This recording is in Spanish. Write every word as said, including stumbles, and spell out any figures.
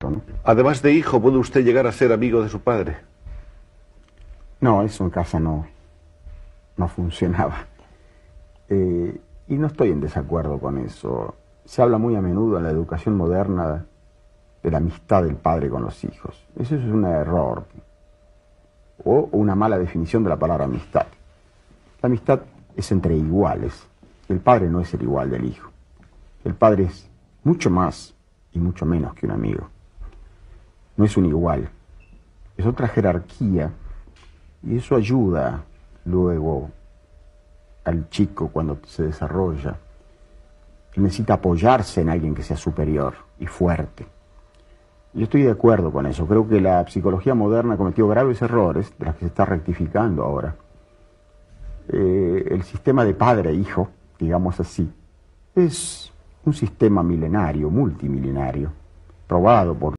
¿no? Además de hijo, ¿puede usted llegar a ser amigo de su padre? No, eso en casa no, no funcionaba. Eh, y no estoy en desacuerdo con eso. Se habla muy a menudo en la educación moderna de la amistad del padre con los hijos. Eso es un error o una mala definición de la palabra amistad. La amistad es entre iguales. El padre no es el igual del hijo. El padre es mucho más y mucho menos que un amigo. No es un igual. Es otra jerarquía y eso ayuda luego al chico cuando se desarrolla. Él necesita apoyarse en alguien que sea superior y fuerte. Yo estoy de acuerdo con eso. Creo que la psicología moderna cometió graves errores, de los que se está rectificando ahora. Eh, el sistema de padre-hijo, digamos así, es un sistema milenario, multimilenario, probado por